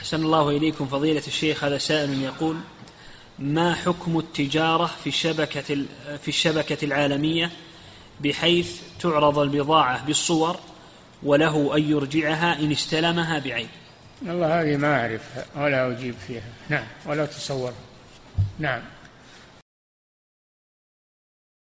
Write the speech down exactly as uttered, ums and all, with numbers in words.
أحسن الله إليكم فضيلة الشيخ. هذا سائل يقول: ما حكم التجارة في الشبكة في الشبكة العالمية بحيث تعرض البضاعة بالصور وله أن يرجعها إن استلمها بعين؟ والله هذه ما أعرف ولا أجيب فيها. نعم، ولا تصور. نعم.